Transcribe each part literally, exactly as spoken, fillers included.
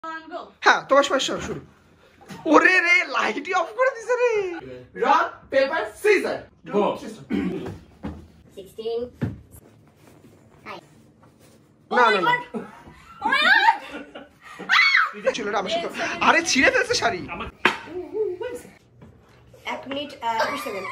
হ্যাঁ তোমার সময় শুরু। ওরে রে লাইটই অফ করে দিছে রে। Rock paper scissor go. sixteen না না না ছিল রে আমার সাথে। আরে ছিঁড়ে ফেলছে শাড়ি। এক মিনিট একুশ সেকেন্ড।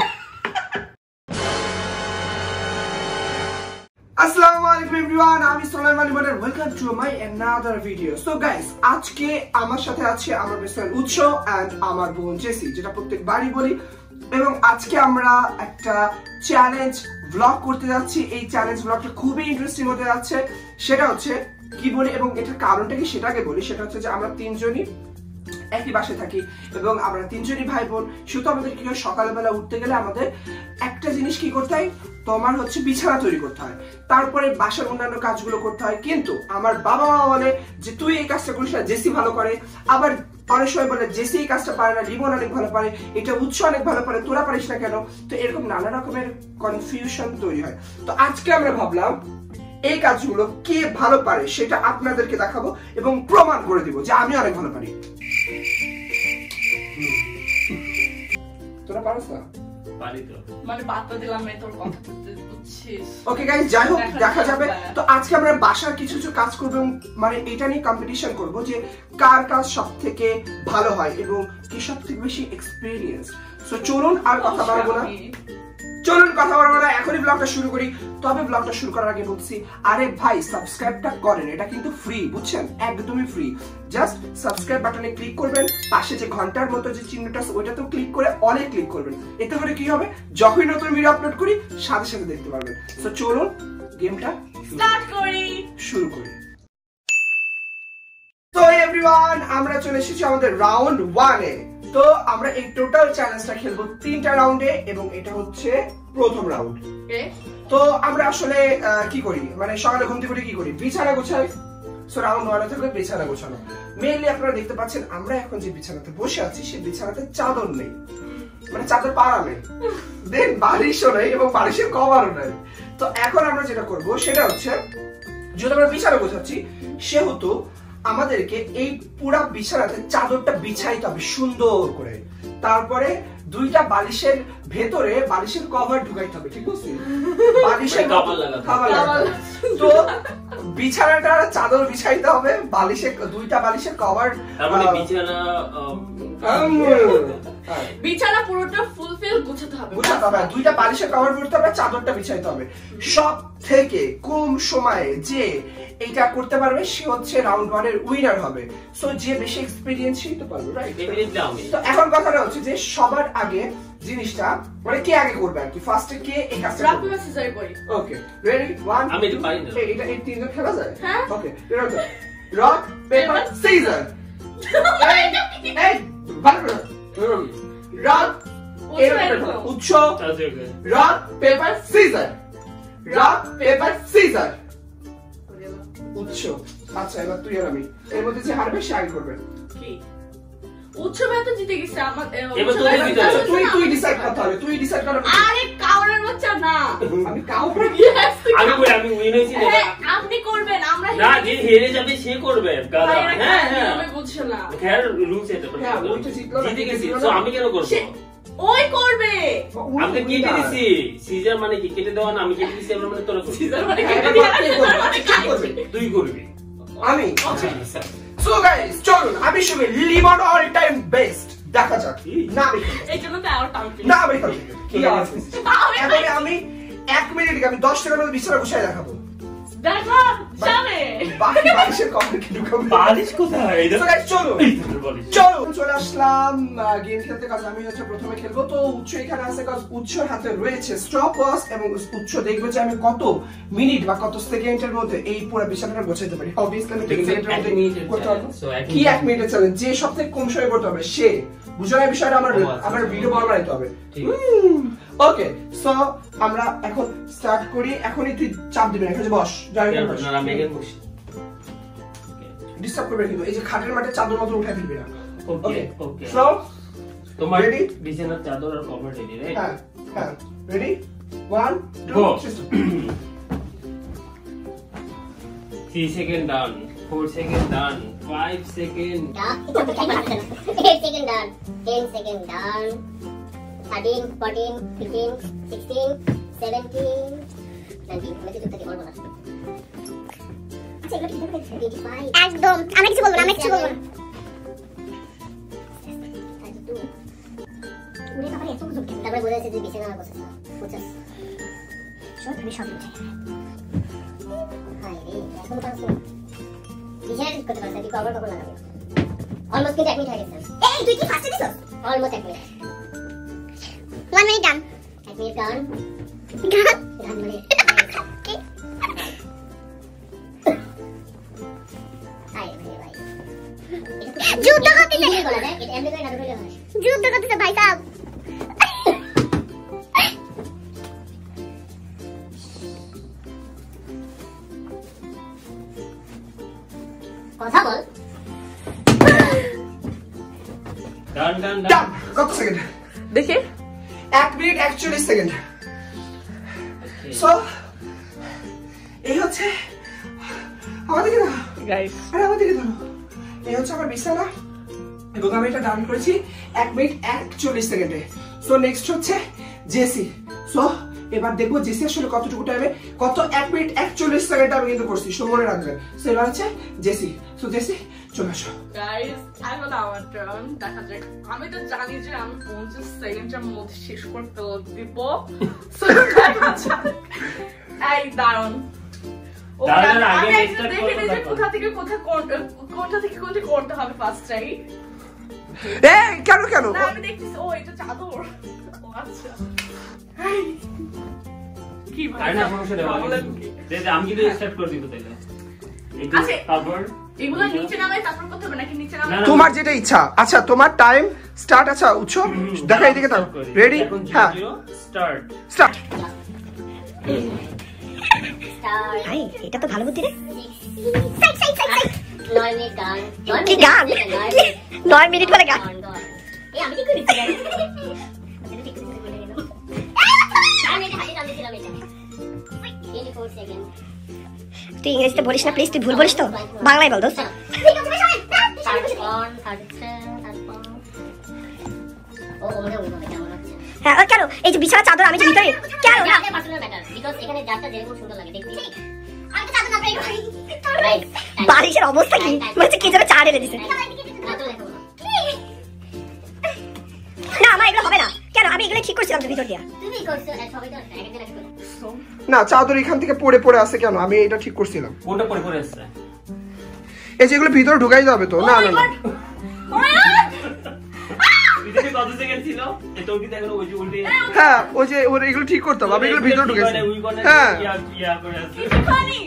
আসসালামু আলাইকুম এভরিওয়ান, আমি সুলাইমান ইমানের, welcome to my another video. So guys, আজকে আমার সাথে আছে আমার বেস্ট ফ্রেন্ড উৎস এন্ড আমার বোন জেসি, যেটা প্রত্যেকবারই বলি। এবং আজকে আমরা একটা চ্যালেঞ্জ ব্লগ করতে যাচ্ছি। এই চ্যালেঞ্জ ব্লগটা খুবই ইন্টারেস্টিং হতে যাচ্ছে। সেটা হচ্ছে কি বলি এবং এটার কারণটা কি সেটাকে বলি। সেটা হচ্ছে যে আমরা তিনজনই একই বাসায় থাকি এবং আমরা তিনজনই ভাই বোন। শুধু আমাদের কি হয়, সকালবেলা উঠতে গেলে আমাদের একটা জিনিস কি করতে হয়, তোমার হচ্ছে বিছানা তৈরি করতে হয়, তারপরে বাসার অন্যান্য কাজগুলো করতে হয়। কিন্তু আমার বাবা মা বলে যে তুই এই কাজটা করিস না, জেসি ভালো করে। আবার অনেক সময় বলে জেসি এই কাজটা পারে না, রিমন অনেক ভালো পারে, এটা উৎস অনেক ভালো পারে, তোরা পারিস না কেন। তো এরকম নানা রকমের কনফিউশন তৈরি হয়। তো আজকে আমরা ভাবলাম এই কাজগুলো কে ভালো পারে সেটা আপনাদেরকে দেখাবো এবং প্রমাণ করে দিব যে আমি অনেক ভালো পারি। তোরা পারছ না? পারি তো, মানে বার্তা দিলাম আমি তোর কথা বুঝছিস। ওকে গাইস, যাই হোক দেখা যাবে। তো আজকে আমরা বাসার কিছু কিছু কাজ করব এবং মানে এটা নিয়ে কম্পিটিশন করব যে কার কাজ সবথেকে ভালো হয় এবং কি সবথেকে বেশি এক্সপেরিয়েন্স। সো চলুন আর কথা বাড়াবো না, চলুন কথা বাড়াবো না, এখনই ব্লগটা শুরু করি। তবে ব্লগটা শুরু করার আগে বলছি, আরে ভাই সাবস্ক্রাইবটা করেন, এটা কিন্তু ফ্রি, বুঝছেন, একদমই ফ্রি। জাস্ট সাবস্ক্রাইব বাটনে ক্লিক করবেন, পাশে যে ঘন্টার মতো যে চিহ্নটা আছে ওইটাতেও ক্লিক করে অলে ক্লিক করবেন। এতে করে কি হবে, যখনই নতুন ভিডিও আপলোড করি সাথে সাথে দেখতে পারবেন। সো চলুন গেমটা স্টার্ট করি, শুরু করি। তো এভরিওয়ান, আমরা চলে এসেছি আমাদের রাউন্ড ওয়ানে। তো আমরা এই টোটাল চ্যালেঞ্জটা খেলবো তিনটা রাউন্ডে এবং এটা হচ্ছে প্রথম রাউন্ড। তো আমরা আসলে কি করি, মানে সকালে ঘুম থেকে কি করি, বিছানা গোছাই। সো রাউন্ড ওয়ানে থাকবে বিছানা গোছানো। মেইনলি আপনারা দেখতে পাচ্ছেন আমরা এখন যে বিছানাতে বসে আছি সেই বিছানাতে চাদর নেই, মানে চাদর পাড়া নেই, দেন বালিশও নেই এবং বালিশের কভারও নেই। তো এখন আমরা যেটা করব সেটা হচ্ছে, যদি আমরা বিছানা গোছাচ্ছি সেহেতু আমাদেরকে এই পুরা বিছানাতে চাদরটা বিছাইতে হবে সুন্দর করে। তারপরে দুইটা বালিশের ভেতরে বালিশের কভার ঢুকাইতে হবে, ঠিক আছে? বালিশের কভার লাগাতে হবে। তো বিছানাটা চাদর বিছাইতে হবে, বালিশের দুইটা বালিশের কভার, তারপরে বিছানা বিছানা পুরোটা ফুলফিল গুছাতে হবে, গুছাতে হবে, দুইটা বালিশের কভার করতে হবে, চাদরটা বিছাইতে হবে। সব থেকে কম সময়ে যে এটা করতে পারবে সে হচ্ছে রাউন্ড ওয়ান এর উইনার হবে। সো যে বেশি এক্সপেরিয়েন্স সে তো পারবে, রাইট? তো এখন কথাটা হচ্ছে যে সবার আগে জিনিসটা মানে কে আগে করবে আর কি, ফার্স্টে কে এই কাজটা করবে। রক পেপার সিজার করি। ওকে রেডি, ওয়ান আমি তো পারি না, এটা এই তিনজন খেলা যায়। হ্যাঁ okay ready, rock paper scissor. এই ভালো করে রক উৎস, rock paper scissor, rock paper scissor, উৎস। আচ্ছা এবার তুই আর আমি, এর মধ্যে যে হারবে সে আগে করবে। কি উৎসবে তো জিতে গেছে আমার, তুই তুই ডিসাইড করতে হবে, তুই ডিসাইড কর। আরে কাউরের বাচ্চা না, আমি কাউকে আমি কই, আমি উইন হইছি না, আপনি করবেন, আমরা না, যে হেরে যাবে সে করবে। হ্যাঁ হ্যাঁ আমি বুঝছ না, খেয়াল রুলস এটা তো। হ্যাঁ ওইটা জিতলো, জিতে গেছি, তো আমি কেন করব? ওই করবে। আমি কেটে দিছি, সিজার মানে কি কেটে দেওয়া না, আমি কেটে দিছি, আমরা মানে তোরা করবি। সিজার মানে কেটে দেওয়া, তুই করবি, আমি। সো গাইস চলুন আমি শুরু, লিমন অল টাইম বেস্ট, দেখা যাক। না আমি এই জন্য তো আর টাউন না আমি কি আওয়াজ এখন আমি এক মিনিট আমি দশ টাকার মধ্যে বিছানা গুছাই দেখাবো। দেখো যাবে বাকি বালিশের কভার কি ঢুকাবো, বালিশ কোথায়? সো গাইস চলো চলো চলে আসলাম গেম খেলতে। কাজ আমি হচ্ছে প্রথমে খেলবো। তো উৎস এখানে আছে, কাজ উৎসর হাতে রয়েছে স্টপ ওয়াচ এবং উৎস দেখবে যে আমি কত মিনিট বা কত সেকেন্ডের মধ্যে এই পুরো বিষয়টা গোছাইতে পারি। অবভিয়াসলি আমি এক সেকেন্ডের মধ্যে করতে পারবো। কি এক মিনিটের চ্যালেঞ্জ, যে সবথেকে কম সময়ে করতে হবে সে বুঝো না বিষয়টা। আমার আমার ভিডিও বড় বানাইতে হবে। ওকে সো আমরা এখন স্টার্ট করি। এখনই তুই চাপ দিবি না, এখানে বস, যাই হোক না আমি এখানে বসি, ডিস্টার্ব করবে কিন্তু এই যে খাটের মাঠে চাদর মতো উঠাই দিবি না। ওকে ওকে সো তোমার রেডি, বিছানার চাদর আর কভার রেডি, রাইট? হ্যাঁ হ্যাঁ ready, one two go. Three three second done. four seconds done. five seconds. eight seconds done. ten seconds done. thirteen, fourteen, fifteen, sixteen, seventeen, nineteen. আমি তো চুপচাপ বলবো না। আচ্ছা এগুলো কি করে twenty-five? একদম আমি কিছু বলবো না, আমি কিছু বলবো না। thirty-two. উড়ে তারপরে এত কিছু তারপরে বলে আছে যে বিছানা আমার বসেছে। পঞ্চাশ। সব তুমি সব উঠে। হাই রে, এখন পারছ না। বিছানা ঠিক করতে পারছ, কি কভার কখন লাগাবে? অলমোস্ট কিন্তু এক মিনিট হয়ে গেছে। এই তুই কি ফাস্টে দিছস? অলমোস্ট এক মিনিট। One minute done. এক মিনিট done. Done. Done মানে যুদ্ধ করতেছে যুদ্ধ করতেছে ভাই সাহেব কথা বল ডান ডান ডান কত সেকেন্ড দেখে এক মিনিট একচল্লিশ সেকেন্ড সো এই হচ্ছে আমাদেরকে না গাইস আরে আমাদেরকে ধরো এই হচ্ছে আমার বিছানা এবং আমি এটা ডান করেছি এক মিনিট একচল্লিশ সেকেন্ডে সো নেক্সট হচ্ছে জেসি সো এবার দেখবো জেসি আসলে কতটুকু টাইমে কত এক মিনিট একচল্লিশ সেকেন্ড আমি কিন্তু করছি সো মনে রাখবেন সো এবার হচ্ছে জেসি সো জেসি চলে আসো গাইস এখন আমার টার্ন দেখা যাক আমি তো জানি যে আমি পঞ্চাশ সেকেন্ডের মধ্যে শেষ করে ফেলে দিব সো এই দারুন কোথা থেকে কোথা কোনটা থেকে কোনটা করতে হবে ফার্স্ট টাইম এই কেন কেন না আমি দেখতেছি ও এটা চাদর ও আচ্ছা কি ভাই আরে না সমস্যা নেই দে দে আমি কিন্তু স্টার্ট করে দিব তাইলে এটা আচ্ছা, তারপর এগুলো নিচে নামাই তারপর করতে হবে নাকি নিচে নামাই তোমার যেটা ইচ্ছা আচ্ছা তোমার টাইম স্টার্ট আচ্ছা উৎস দেখা এদিকে দাও রেডি হ্যাঁ স্টার্ট স্টার্ট ভাই এটা তো ভালো বুদ্ধি রে সাইড সাইড সাইড সাইড নয় মিনিট গান কি গান নয় মিনিট পরে গান এই আমি কি করি গান আমি এটা হাতে টান দিছিলাম এটা twenty-four সেকেন্ড তুই ইংরেজিতে বলিস না প্লিজ তুই ভুল বলিস তো বাংলায় বল দোস্ত হ্যাঁ কেন এই যে বিছানা চাদর আমি যে ভিতরে কেন না বিকজ এখানে যাত্রা যেরকম সুন্দর লাগে দেখতে আমি তো চাদর না পাই বারিশের অবস্থা কি মানে কি যেন চা ঢেলে দিছে না আমার এগুলো হবে না কেন আমি এগুলো ঠিক করছিলাম তো ভিতর দিয়া তুমি করছো সবাই তো একদিন এক করে না চাদর এখান থেকে পড়ে পড়ে আছে কেন আমি এটা ঠিক করছিলাম কোনটা পরে পরে আসছে এই যেগুলো ভিতরে ঢুকাই যাবে তো না না না ভিতরে কত সেকেন্ড ছিল এটা কি দেখো ওই যে উল্টে হ্যাঁ ওই যে ওর এগুলো ঠিক করতে হবে আমি এগুলো ভিতরে ঢুকাইছি হ্যাঁ ইয়া ইয়া করে আছে ফানি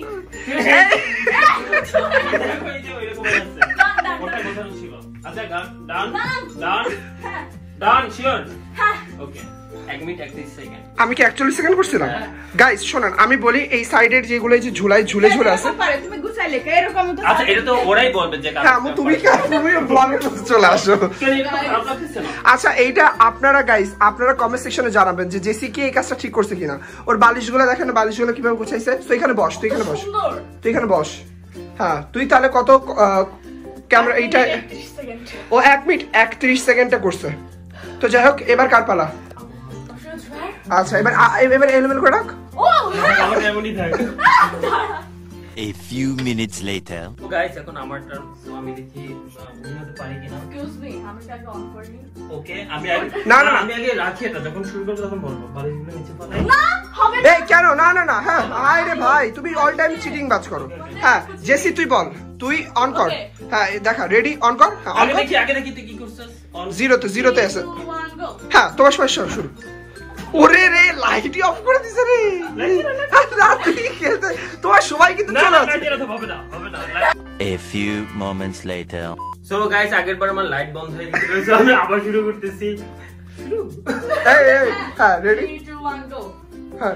ওই যে ওইরকম আছে ওটা কথা ছিল আচ্ছা ডান ডান ডান শিওর হ্যাঁ ওকে এক মিনিট একত্রিশ সেকেন্ড আমি কি একচল্লিশ সেকেন্ড করছিলাম গাইস শুনুন আমি বলি এই সাইডের যেগুলো এই যে ঝুলাই ঝুলে ঝুলে আছে পারে তুমি গুছাই লেখা এরকম তো আচ্ছা এটা তো ওরাই বলবে যে হ্যাঁ আমি তুমি কি তুমি ব্লগে চলে আসো কেন এটা খারাপ লাগছে না আচ্ছা এইটা আপনারা গাইস আপনারা কমেন্ট সেকশনে জানাবেন যে জেসি কি এই কাজটা ঠিক করছে কিনা ওর বালিশগুলো দেখেন বালিশগুলো কিভাবে গুছাইছে তো এখানে বস তুই এখানে বস সুন্দর তুই এখানে বস হ্যাঁ তুই তাহলে কত ক্যামেরা এইটা একত্রিশ সেকেন্ড ও এক মিনিট একত্রিশ সেকেন্ডটা করছে তো যাই হোক এবার কার পালা আচ্ছা এবার এবার এলিমেন্ট করে রাখ ও আমার এমনই থাকে A few minutes later. তো গাইস এখন আমার টার্ন সো আমি দেখি উন্নতি পারি কিনা এক্সকিউজ মি আমি কি আগে অন করিনি ওকে আমি আগে না, না, না। আমি আগে রাখি এটা যখন শুরু করব তখন বলবো বালিশগুলো নিচে ফেলাই না হবে এই কেন না না না হ্যাঁ আয় রে ভাই তুমি অল টাইম চিটিং বাজ করো হ্যাঁ জেসি তুই বল তুই অন কর Okay. হ্যাঁ এই দেখা রেডি অন কর হ্যাঁ অন আগে কর দেখি আগে দেখি তুই কি করছিস অন জিরোতে জিরোতে আছে two, one, go. হ্যাঁ তোমার সময় শুরু শুরু ওরে রে লাইটই অফ করে দিছে রে না তুই খেলতে তোমার সময় কিন্তু না চলে না আছে এটা তো হবে না হবে না A few moments later. So guys আগের বার আমার লাইট বন্ধ হয়ে গেছিল সো আমি আবার শুরু করতেছি শুরু এই এই হ্যাঁ ready three, two, one, go. হ্যাঁ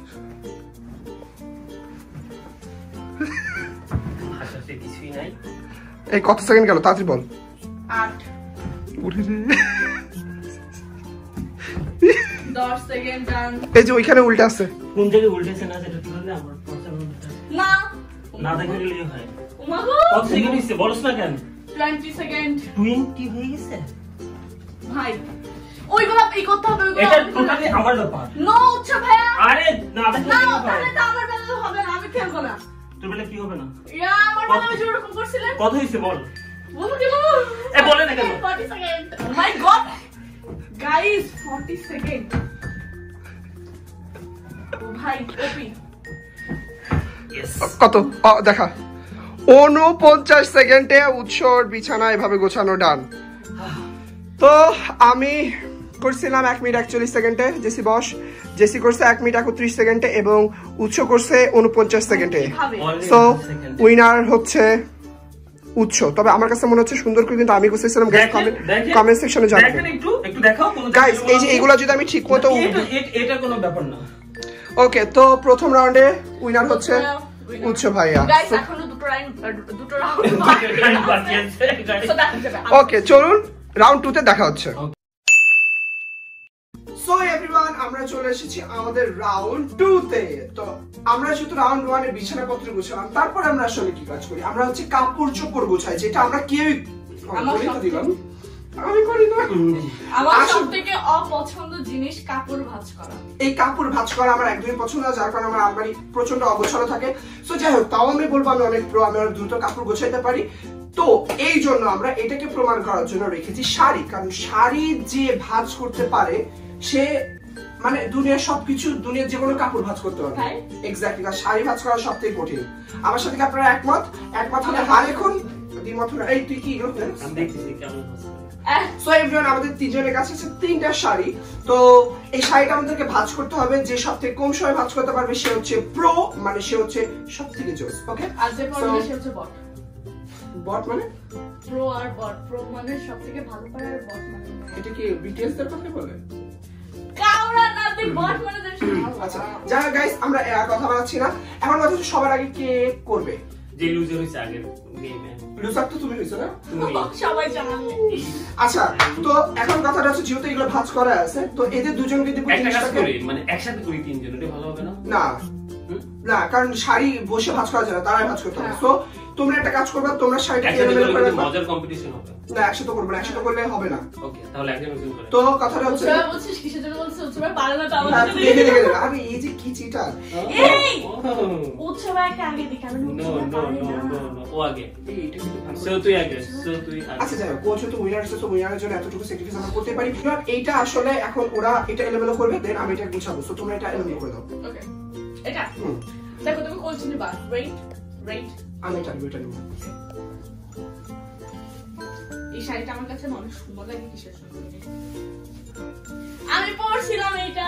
আচ্ছা কিছুই নাই এই কত সেকেন্ড গেল তাড়াতাড়ি বল আট ওরে রে দশ সেকেন্ড ডান এই যে ওইখানে উল্টে আছে কোন জায়গায় উল্টেছে না সেটা তুললে আমার পছন্দ না না দেখে গেলেই হয় ও উমাগো কত সেকেন্ড হইছে বলছ না কেন? টোয়েন্টি সেকেন্ড টোয়েন্টি হয়ে গেছে। ভাই ওইগুলো এই করতে হবে ওইগুলো এটা টোটালি আমার ব্যাপার। নো উৎসব ভাইয়া আরে না দেখলে না কি হবে? তাহলে তো আমার বেলা হবে না আমি খেলবো না তোর বেলা কি হবে না? ইয়া আমার বেলা আমি যেরকম করছিলেন কত হইছে বল? বলো কি বলো এ বলে না কেন? Forty second oh my god guys forty second ও ভাই ওপি ইয়েস। কত ও, দেখা উনপঞ্চাশ সেকেন্ডে উৎসর বিছানা এভাবে গোছানো ডান। তো আমি করছিলাম এক মিনিট একচল্লিশ সেকেন্ডে, জেসি বস জেসি করছে এক মিনিট একত্রিশ সেকেন্ডে এবং উৎস করছে উনপঞ্চাশ সেকেন্ডে। সো উইনার হচ্ছে উৎস। তবে আমার কাছে মনে হচ্ছে সুন্দর করে কিন্তু আমি করতেছিলাম। গাইস কমেন্ট কমেন্ট সেকশনে জানাবেন। দেখেন একটু একটু দেখাও কোন গাইস এই যে এগুলো যদি আমি ঠিকমতো এটা এটা কোনো ব্যাপার না। ওকে, তো প্রথম রাউন্ডে উইনার হচ্ছে উৎস ভাইয়া। গাইস এখনো দুটো রাউন্ড দুটো রাউন্ড বাকি আছে গাইস। সো দেখা যাবে ওকে চলুন রাউন্ড টু তে দেখা হচ্ছে। সো এভরিওয়ান আমরা চলে এসেছি আমাদের রাউন্ড টু তে। তো আমরা যেহেতু রাউন্ড ওয়ান এ বিছানাপত্র গুছালাম, তারপর আমরা আসলে কি কাজ করি? আমরা হচ্ছে কাপড় চোপড় গোছাই, যেটা আমরা কেউই করি না। দিলাম আমি করি না। আমার সবথেকে অপছন্দ জিনিস কাপড় ভাঁজ করা। এই কাপড় ভাঁজ করা আমার একদমই পছন্দ না, যার কারণে আমার আলমারি প্রচন্ড অগোছালো থাকে। সো যাই হোক, তাও আমি বলবো আমি অনেক প্রো, আমি অনেক দ্রুত কাপড় গোছাইতে পারি। তো এই জন্য আমরা এটাকে প্রমাণ করার জন্য রেখেছি শাড়ি। কারণ শাড়ি যে ভাঁজ করতে পারে সে মানে দুনিয়ার সবকিছু, দুনিয়ার যে কোনো কাপড় ভাঁজ করতে পারবে। এক্স্যাক্টলি, কারণ শাড়ি ভাঁজ করা সবথেকে কঠিন। আমার সাথে কি আপনারা একমত? একমত হলে হার এখন দ্বিমত হলে এই তুই কি আমি দেখতেছি কেমন হচ্ছে। সো এভরিওয়ান আমাদের তিনজনের কাছে আছে তিনটা শাড়ি। তো এই শাড়িটা আমাদেরকে ভাঁজ করতে হবে। যে সবথেকে কম সময় ভাঁজ করতে পারবে সে হচ্ছে প্রো, মানে সে হচ্ছে সবথেকে জোস। ওকে, আর যে পড়বে সে হচ্ছে বট। বট মানে প্রো আর বট। প্রো মানে সবথেকে ভালো পারে আর বট মানে এটা কি বিটিএস এর কথা বলে? কাউরা না, তুই বট মানে জানিস না। আচ্ছা যারা গাইস আমরা আর কথা বলাচ্ছি না। এখন কথা হচ্ছে সবার আগে কে করবে? যে লুজার হইছে আগের গেমে। লুজার তো তুমি হইছো না? তুমি সবাই জানে। আচ্ছা, তো এখন কথাটা হচ্ছে যেহেতু এগুলো ভাঁজ করা আছে, তো এদের দুজনকে দিব একটা কাজ জিনিসটাকে। করি, মানে একসাথে করি তিনজন, এটা ভালো হবে না? না না, কারণ শাড়ি বসে ভাঁজ করা যায় না, তারাই ভাঁজ করতে হবে। সো তোমরা একটা কাজ করবে, তোমরা শাড়িটা একসাথে এলোমেলো করলে করে কিন্তু রাখবা। মজার কম্পিটিশন হবে। না একসাথে করবে না, একসাথে করলে হবে না। ওকে, তাহলে একজন একজন করে। তো কথাটা হচ্ছে উৎসব বলছিস কিসের জন্য বলছিস? উৎসব পারে না তো হ্যাঁ, আমাদের দেখে দেখে দেখে। আরে এই যে কি চিটার। এই উৎসব একটা আগে দেখি আমি no no no no no ও আগে। এই এটা কিন্তু ভালো। সো তুই আগে, সো তুই আগে। আচ্ছা যাই হোক, কোচ তো উইনার আছে, তো উইনারের জন্য এতটুকু স্যাক্রিফাইস আমরা করতে পারি। এবার এইটা আসলে এখন ওরা এটা এলোমেলো করবে, দেন আমি এটা গুছাবো। সো তোমরা এটা এলোমেলো করে দাও। ওকে এটা হুম, দেখো তুমি কোনটা নিবা? ওয়েট ওয়েট আমি এটা নিবো, এটা নিবো। এই শাড়িটা আমার কাছে অনেক সুন্দর লাগে। কিসের সুন্দর? আমি পরছিলাম এটা।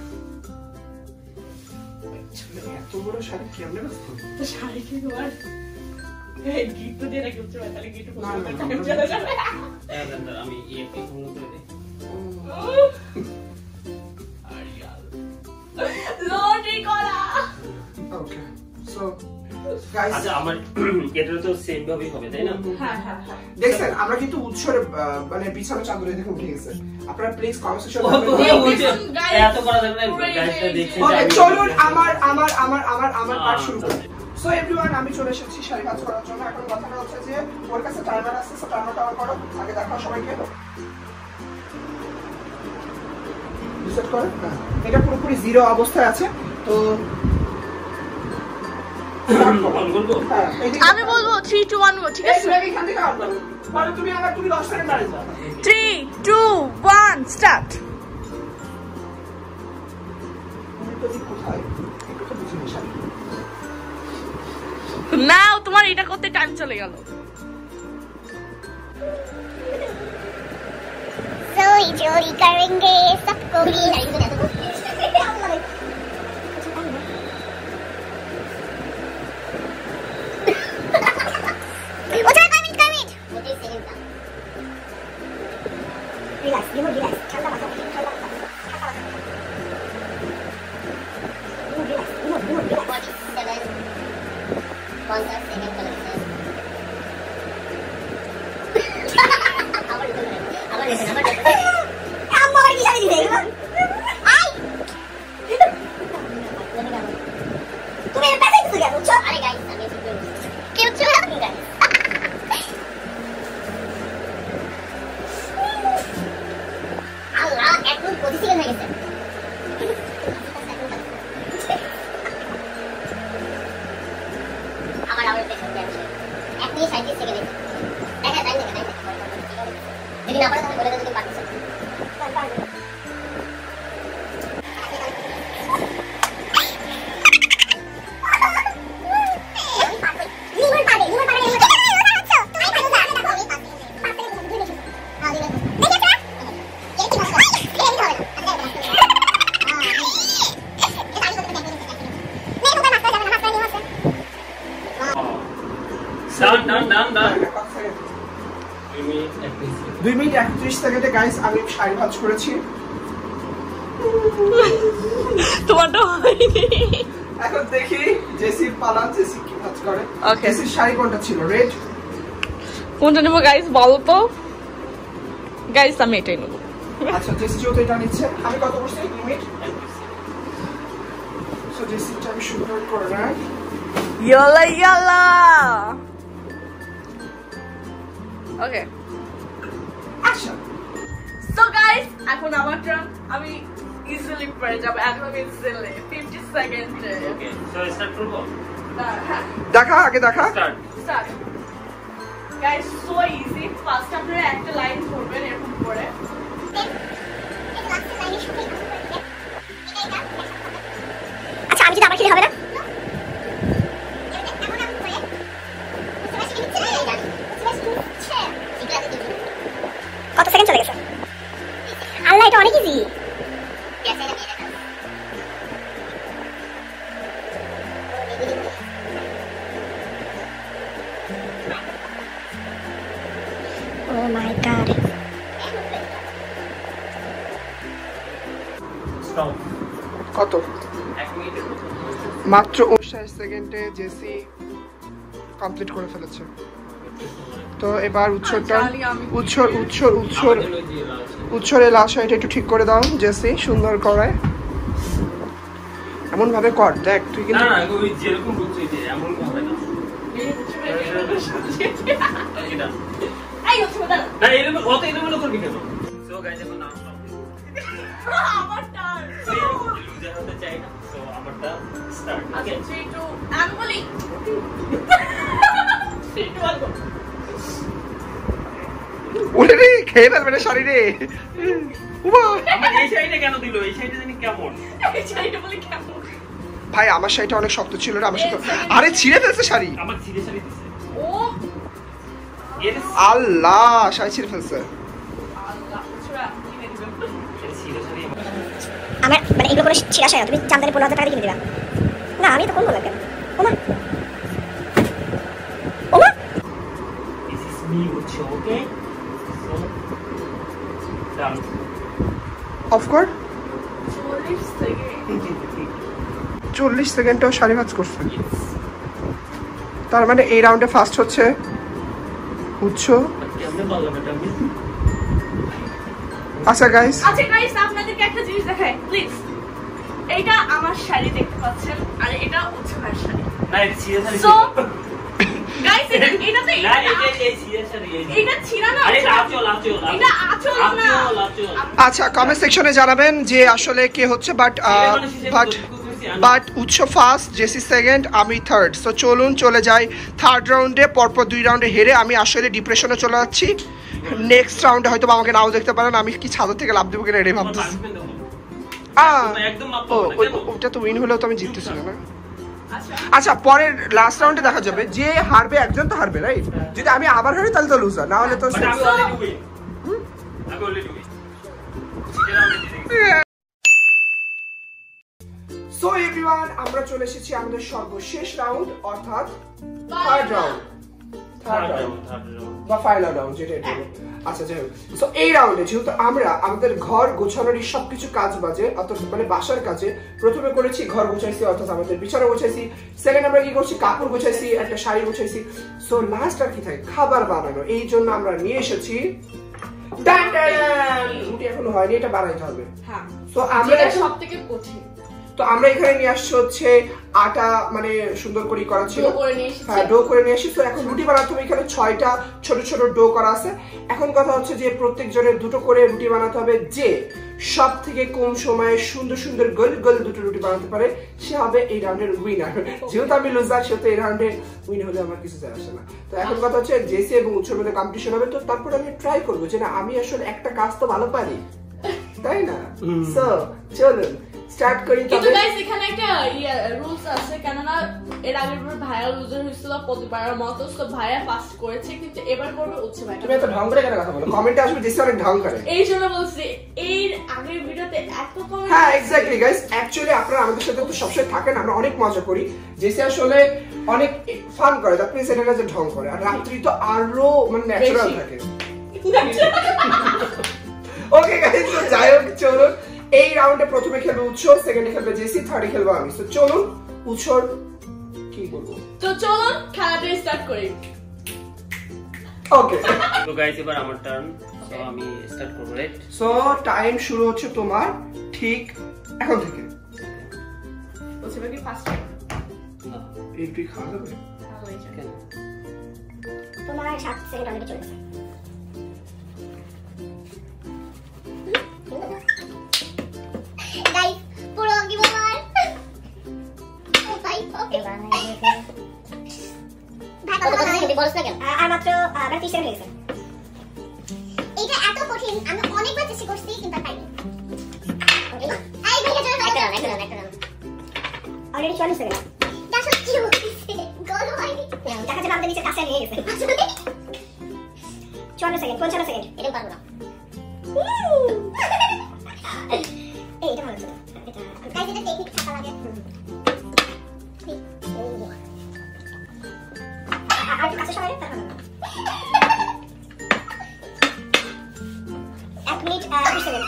এত বড় শাড়ি কেমনে রাখছো? তো শাড়িটা তোমার এই গিফট দিয়ে রাখি উৎসব, তাহলে গিফট না, না, না, টাইম চলে যাবে। হ্যাঁ দাদা, আমি এই একটু ফোন করে দেই। লটি করা। ওকে, সো গাইস, আচ্ছা আমার এটা তো সেম ভাবেই হবে তাই না? হ্যাঁ হ্যাঁ হ্যাঁ দেখছেন আমরা কিন্তু উৎসরে আহ, মানে বিছানা চাদরে দেখে উঠে গেছে। আপনারা প্লিজ কমেন্ট সেকশনে এত করা যাবে না, গাইসটা দেখছে যে ওকে আমি- চলুন আমার আমার আমার আমার আমার পার্ট শুরু করি। সো এভরিওয়ান আমি চলে এসেছি শাড়ি ভাঁজ করার জন্য। এখন কথাটা হচ্ছে যে ওর কাছে টাইমার আছে, সো টাইমারটা অন করো। আগে দেখাও সবাইকে। রিসেট করো। হ্যাঁ, এটা পুরোপুরি জিরো অবস্থায় আছে। তো অন করবো? হ্যাঁ, এই যে- আমি বলবো থ্রি টু ওয়ান ঠিক এই আছে? যে এখান থেকে অন করো। মানে তুমি আমার তুমি দশ সেকেন্ড দাঁড়িয়ে যাও। Three two one start. তুমি তো ঠিক কোথায়? একটু তো বুঝিনি শাড়ি। নাও তোমার এটা করতে টাইম চলে গেল। सोई चोरी करेंगे सबको ही What's up, Amit? Amit? Relax, you move, relax. Calma, calma, calma. Move, relax, move, move, relax. forty-seven. Contact second collection. আমার রিটার্ন আমার রিটার্ন আমার রিটার্ন আমার কি শাড়ি দিবে আই তুমি এর পাশে কিছু গেছো আরে গাইস আমি কি করছি কেউ চলে দুই মিনিট একত্রিশ সেকেন্ডে গাইস আমি শাড়ি ভাঁজ করেছি। তোমারটা হয়নি। এখন দেখি জেসির পালা, জেসি কি ভাঁজ করে। ওকে, জেসির শাড়ি কোনটা ছিল? রেড। কোনটা নেবো গাইস বলো তো? গাইস আমি এটাই নেবো। আচ্ছা জেসি যেহেতু এটা নিচ্ছে, আমি কত করছি? দুই মিনিট। সো জেসিটা আমি সুন্দর করে রাখ। ইয়ালা ইয়ালা। ওকে আচ্ছা সো গাইস এখন আমার টার্ন। আমি ইজিলি পেরে যাব একদম ইজিলি পঞ্চাশ সেকেন্ডে। ওকে সো স্টার্ট করব। দেখা আগে দেখা। Start start guys so easy. First আপনারা একটা লাইন ধরবেন এরকম করে। আচ্ছা আমি যদি আবার খেলে হবে না? কত সেকেন্ড চলে গেছে? আল্লাহ এটা অনেক easy. Oh my god. Stop. কত? এক মিনিটের মতো। মাত্র উনষাট সেকেন্ডে জেসি কমপ্লিট করে ফেলেছে। তো এবার উৎসটা উৎসর উৎসর উৎসর উৎসরে লাশ এটা একটু ঠিক করে দাও জেসি, সুন্দর করে এমন ভাবে কর। দেখ তুই কিন্তু না না ওই যেরকম বুঝছিস যে এমন হবে না। এটা এই হচ্ছে ওটা। না এরকম অত এলোমেলো করবি কেন? সো গাইস এখন নাম স্টপ। আমার টার্ন। লুজার হতে চাই না। সো আমারটা স্টার্ট। ওকে আচ্ছা থ্রি টু আমি বলি থ্রি টু ওয়ান। ওরে রে খেয়ে ফেলবে না শাড়ি রে। উমা আমার এই শাড়িটা কেন দিল? এই শাড়িটা জানি কেমন। এই শাড়িটা বলি কেমন? ভাই আমার শাড়িটা অনেক শক্ত ছিল রে, আমার সাথে আরে ছিঁড়ে ফেলছে শাড়ি। আমার ছিঁড়ে শাড়ি দিছে। ও এর আল্লাহ শাড়ি ছিঁড়ে ফেলছে। আল্লাহ ছোড়া কিনে দিবেন। এর ছিঁড়ে শাড়ি আমার মানে এগুলো করে ছিঁড়া শাড়ি তুমি চান্দারে পনেরো হাজার টাকা দিয়ে কিনে দিবা? না আমি তো কোনগুলো লাগবে। ওমা ওমা This is me with you, okay? So, done. Off কর। চল্লিশ সেকেন্ড। চল্লিশ সেকেন্ডেও শাড়ি ভাঁজ করছে। তার মানে এই রাউন্ডে ফার্স্ট হচ্ছে উৎস। কেমনে বললাম এটা আমি? আচ্ছা গাইস, আচ্ছা গাইস আপনাদেরকে একটা জিনিস দেখাই প্লিজ। এইটা আমার শাড়ি দেখতে পাচ্ছেন আর এটা হচ্ছে ভাইয়ের শাড়ি। না এটা ছিঁড়ে শাড়ি। So, গাইস এটা এটা তো না এটা এই ছিঁড়ে শাড়ি। এটা ছিড়া না। আরে এটা আঁচল আঁচল। এটা আঁচল না। আঁচল আঁচল। আচ্ছা কমেন্ট সেকশনে জানাবেন যে আসলে কে হচ্ছে, but but but Utsho first, Jessie second, আমি থার্ড। সো চলুন চলে যাই থার্ড রাউন্ডে। পরপর দুই রাউন্ডে হেরে আমি আসলে ডিপ্রেশনে চলে যাচ্ছি। নেক্সট রাউন্ডে হয়তো আমাকে নাও দেখতে পারেন। আমি কি ছাদের থেকে লাভ দেবো কিনা এটাই ভাবতেছি। একদম মাপ ও পাবো না কেন? ওটা তো উইন হলেও তো আমি জিততেছি না। আচ্ছা পরের লাস্ট রাউন্ডে দেখা যাবে, যে হারবে একজন তো হারবে, রাইট? যদি আমি আবার হারি তাহলে তো লুজার, না হলে তো But আমি অলরেডি উইন। আমি অলরেডি উইন। ছিঁড়ে রাউন্ডে জিতে গেছি। সো এভরিওয়ান আমরা চলে এসেছি আমাদের সর্বশেষ রাউন্ড, অর্থাৎ থার্ড রাউন্ড। থার্ড রাউন্ড বা ফাইনাল রাউন্ড যেটা এটা। আচ্ছা যাই হোক, সো এই রাউন্ডে যেহেতু আমরা আমাদের ঘর গোছানোর সবকিছু কাজ বাজে, অর্থাৎ মানে বাসার কাজে প্রথমে করেছি ঘর গোছাইছি, অর্থাৎ আমাদের বিছানা গোছাইছি। সেকেন্ড আমরা কি করছি, কাপড় গোছাইছি, একটা শাড়ি গোছাইছি। সো লাস্ট আর কি থাকে, খাবার বানানো। এই জন্য আমরা নিয়ে এসেছি ডান ডান। রুটি এখনো হয়নি, এটা বানাইতে হবে। হ্যাঁ সো আমরা এটা সবথেকে কঠিন। তো আমরা এখানে নিয়ে আসছি হচ্ছে আটা, মানে সুন্দর করে করা ছিল, ডো করে নিয়ে এসেছি। হ্যাঁ ডো করে নিয়ে আসি। তো এখন রুটি বানাতে হবে। এখানে ছয়টা ছোট ছোট ডো করা আছে। এখন কথা হচ্ছে যে প্রত্যেক জনের দুটো করে রুটি বানাতে হবে। যে সব থেকে কম সময়ে সুন্দর সুন্দর গোল গোল দুটো রুটি বানাতে পারে সে হবে এই রাউন্ডের উইনার। যেহেতু আমি লুজার সেহেতু এই রাউন্ডে উইন হলে আমার কিছু যায় আসে না। তো এখন কথা হচ্ছে জেসি এবং উৎসর মধ্যে কম্পিটিশন হবে। তো তারপর আমি ট্রাই করবো যে না আমি আসলে একটা কাজ তো ভালো পারি, তাই না? সো চলুন স্টার্ট করি। কিন্তু গাইস এখানে একটা রুলস আছে, কেননা এর আগের বার ভাইয়া লুজার হয়েছিল প্রতিবারের মতো। তো ভাইয়া ফার্স্ট করেছে, কিন্তু এবার করবে উৎসব ভাই। তুমি এত ঢং করে কেন কথা বলো? কমেন্টে আসবে জেসি অনেক ঢং করে। এই জন্য বলছি এর আগের ভিডিওতে এত কমেন্ট। হ্যাঁ এক্স্যাক্টলি গাইস, অ্যাকচুয়ালি আপনারা আমাদের সাথে তো সবসময় থাকেন, আমরা অনেক মজা করি। জেসি আসলে অনেক ফান করে, দ্যাট মিন্স এটা কাছে ঢং করে। আর রাত্রি তো আরো মানে ন্যাচারাল থাকে। ওকে গাইস, তো যাই হোক চলুন এই রাউন্ডে প্রথমে খেলবে উৎস, সেকেন্ডে খেলবে জেসি, থার্ডে খেলবো আমি। তো চলুন উৎসর কি বলবো, তো চলুন খেলাটা স্টার্ট করি। ওকে তো গাইস এবার আমার টার্ন, সো আমি স্টার্ট করব, রাইট? সো টাইম শুরু হচ্ছে তোমার ঠিক এখন থেকে। বলছি কি ফার্স্ট এই তুই খাওয়া যাবে কেন? তোমার সাত সেকেন্ড অলরেডি চলেছে। গাইস পুরো গিভ ওভার। ও ভাই ওকে ভাই কত সেকেন্ড বলছ না কেন? আর মাত্র ত্রিশ সেকেন্ড লেগেছে। এটা এত কঠিন, আমি অনেকবার চেষ্টা করছি কিন্তু পাইনি। ওকে এই ভাই এটা একটা রান একটা রান একটা রান অলরেডি চল্লিশ second. That's so cute. Goal হয়নি, দেখা যাচ্ছে আমাদের নিচে কাছে নিয়ে গেছে। চুয়ান্ন সেকেন্ড পঞ্চান্ন সেকেন্ড এটা পারবো না। এই এটা ভালো ছিল, এটা গাইস এটা টেকনিক থাকা লাগে। আর কাছে সবাই পারবো না। এক মিনিট ত্রিশ second.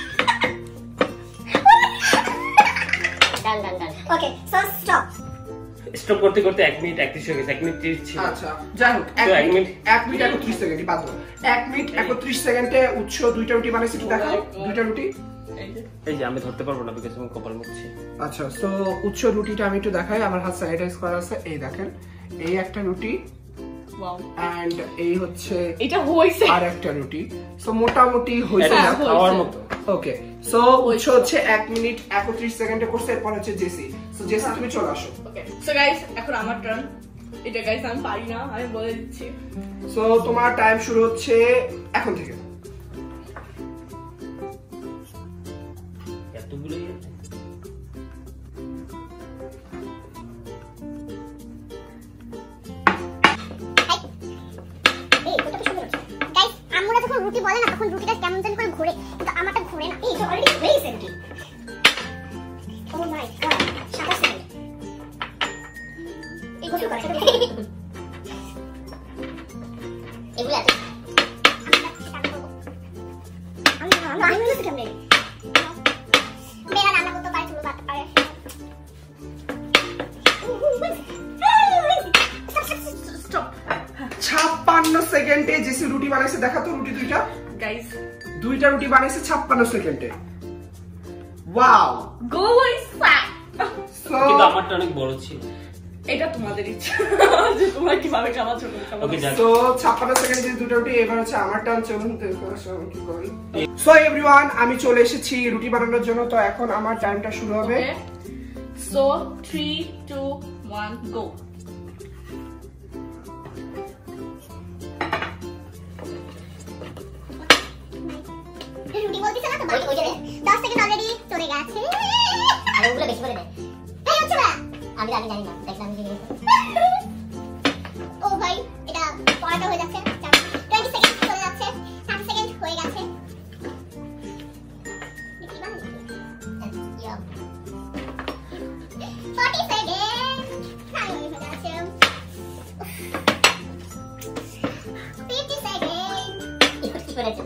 Done done done okay so stop. Stop করতে করতে এক মিনিট একত্রিশ হয়ে গেছে, এক মিনিট ত্রিশ ছিল। আচ্ছা যাই হোক, তো এক মিনিট এক মিনিট একত্রিশ সেকেন্ডই বাদ দাও। এক মিনিট একত্রিশ সেকেন্ডে উৎস দুইটা রুটি বানাইছে, একটু দেখাও দুইটা রুটি। এই যে আমি ধরতে পারবো না বিকজ আমি কপাল মুছছি। আচ্ছা সো উৎস রুটিটা আমি একটু দেখাই, আমার হাত স্যানিটাইজ করা আছে। এই দেখেন এই একটা রুটি ওয়াও, এন্ড এই হচ্ছে এটা হইছে আর একটা রুটি। সো মোটামুটি হইছে এটা না খাওয়ার মতো। ওকে সো উৎস হচ্ছে এক মিনিট একত্রিশ সেকেন্ডে করছে, এরপর হচ্ছে জেসি। সো জেসি তুমি চলে আসো। ওকে সো গাইস এখন আমার টার্ন। এটা গাইস আমি পারি না, আমি বলে দিচ্ছি। সো তোমার টাইম শুরু হচ্ছে এখন থেকে। এতগুলো এই এটা তো সুন্দর হচ্ছে গাইস। আমরা যখন রুটি বলে না তখন রুটিটা কেমন জানি করে ঘোরে, কিন্তু আমারটা ঘোরে না। এই এটা অলরেডি হয়ে গেছে রুটি। ও মাই গড সাতাশ সেকেন্ড। এই গোসল করে এগুলো আছে। আমি আমি আমি মিলে কেমনে মেরা রান্না করতে পারে, চুলো কাটতে পারে। স্টপ ছাপ্পান্ন সেকেন্ডে জেসি রুটি বানাইছে, দেখা তো রুটি দুইটা গাইস। দুইটা রুটি বানাইছে ছাপ্পান্ন সেকেন্ডে। Wow go guys. সো কিন্তু আমারটা অনেক বড় ছিল। এটা তোমাদের ইচ্ছা যে তোমরা কিভাবে খাওয়া ছোট খাওয়া। ওকে যাক, সো ছাপ্পান্ন সেকেন্ডে যে দুটো রুটি, এবার হচ্ছে আমার টার্ন। চলুন কি করি। সো এভরিওয়ান আমি চলে এসেছি রুটি বানানোর জন্য। তো এখন আমার টাইমটা শুরু হবে। So three two one go. রুটি বলতেছ না তো বাকি ওই যে দশ সেকেন্ড অলরেডি চলে গেছে। আর ওগুলো বেশি করে দে। এই হচ্ছে না, আমি আমি জানি না, দেখলাম যে ও ভাই এটা পড়াটা হয়ে যাচ্ছে। বিশ সেকেন্ড চলে যাচ্ছে, ষাট সেকেন্ড হয়ে গেছে। কি বানাই ইয়া চল্লিশ সেকেন্ড টাইম হয়ে যাচ্ছে। পঞ্চাশ সেকেন্ড কি করেছে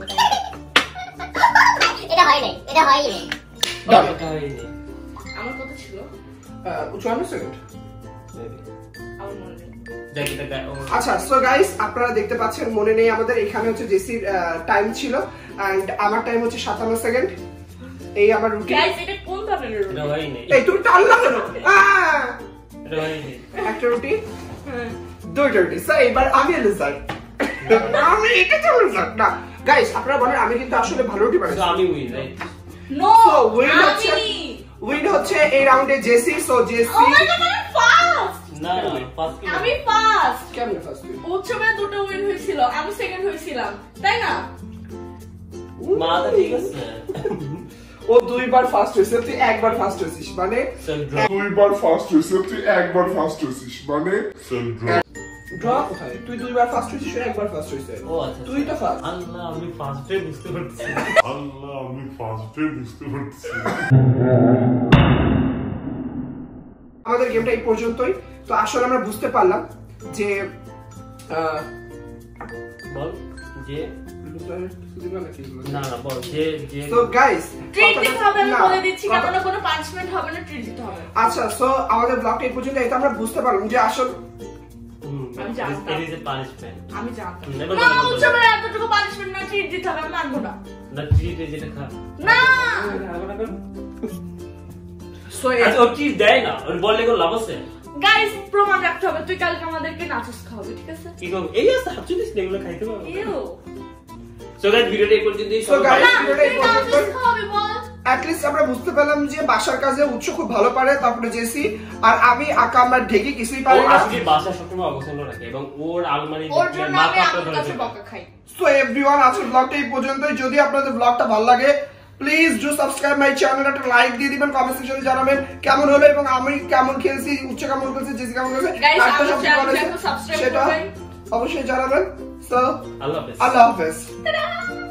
এটা হয় নাই, এটা হয়নি। এটা হয়নি। আমার কত ছিল? চুয়ান্ন সেকেন্ড। আমার মনে নেই। যাক এটা গা- ও- আচ্ছা সো গাইস আপনারা দেখতে পাচ্ছেন মনে নেই আমাদের। এখানে হচ্ছে জেসির টাইম ছিল এন্ড আমার টাইম হচ্ছে সাতান্ন সেকেন্ড। এই আমার রুটি। গাইস এটা কোন ধরনের রুটি? এটা হয়নি। এই তুমি টানলা কেন? আহ! এটা হয়নি। একটা রুটি হ্যাঁ দুইটা রুটি। সো এবার আমি লুজার। আমি এটা তো লুজার না গাইস। আপনারা বলেন আমি কিন্তু আসলে ভালো রুটি So বানাইছি। আমি win, right? No So, win হচ্ছে আমি উইন হচ্ছে এই রাউন্ডে Jessie. So Jessie oh my god আমি ফার্স্ট। না না ফার্স্ট কি? আমি ফার্স্ট। কেমন ফার্স্ট উইন? উৎসবে দুটো উইন হয়েছিল, আমি সেকেন্ড হয়েছিলাম, তাই না? মাথা ঠিক আছে। ও দুইবার ফার্স্ট হয়েছে, তুই একবার ফার্স্ট হয়েছিস, মানে So draw. দুইবার ফার্স্ট হয়েছে, তুই একবার ফার্স্ট হয়েছিস, মানে ড্র কোথায়? তুই দুইবার ফার্স্ট হয়েছিস, ও একবার ফার্স্ট হয়েছে। ও আচ্ছা। তুই তো ফার্স্ট। আল্লাহ আমি ফার্স্টে বুঝতে পারছি। আল্লাহ আমি ফার্স্টে বুঝতে পারছি। আমাদের গেমটা এই পর্যন্তই। তো আসলে আমরা বুঝতে পারলাম যে আহ, বল যে দিবা নাকি না না বল যে যে সো গাইস ট্রিট দিতে হবে আমি বলে দিচ্ছি কারণ কোনো পানিশমেন্ট হবে না ট্রিট দিতে হবে আচ্ছা সো আমাদের ব্লগটা এই পর্যন্ত এটা আমরা বুঝতে পারলাম যে আসল আমি জানতাম। it is a punishment আমি জানতাম হুম, এবার না বলো, বলো। হচ্ছে না এতটুকু পানিশমেন্ট না ট্রিট দিতে হবে আমি মানবো না না ট্রিট যেটা খা না সো আচ্ছা ও ট্রিট দেয় না ওর বললে কোনো লাভ আছে গাইস প্রমাণ রাখতে হবে তুই কালকে আমাদেরকে নাচস খাওয়াবি ঠিক আছে কি করব এই আছে হাফচুলিস এগুলো খাইতে পারবো ইউ সো গাইস ভিডিওটা এই পর্যন্তই So, guys, না ভিডিওটা এই তুই নাচস পর্যন্তই। খাওয়াবি বল অ্যাটলিস্ট আমরা বুঝতে পেলাম যে বাসার কাজে উৎস খুব ভালো পারে, তারপরে জেসি আর আমি আঁকা আমার ঢেকে কিছুই ও পারি না। আজকে বাসা সবসময় অবসন্ন রাখে এবং ওর আলমারি ওর দেখলে জন্য মাথা আমি আপনার আমার ধরে কাছে যাবে। বকা খাই সো এভরিওয়ান আজকের ব্লগটা এই পর্যন্তই। যদি আপনাদের ব্লগটা ভালো লাগে please do subscribe my channel, একটা লাইক দিয়ে দিবেন, কমেন্ট সেকশনে জানাবেন কেমন হলো এবং আমি কেমন খেলছি, উচ্চ কেমন খেলছি, জেসি কেমন খেলছে, Guys, একটা আমার সবচেয়ে channel ভালো হয়েছে, টাকে subscribe সেটা করবেন। অবশ্যই জানাবেন। সো আল্লাহ হাফেজ আল্লাহ হাফেজ। Ta-da!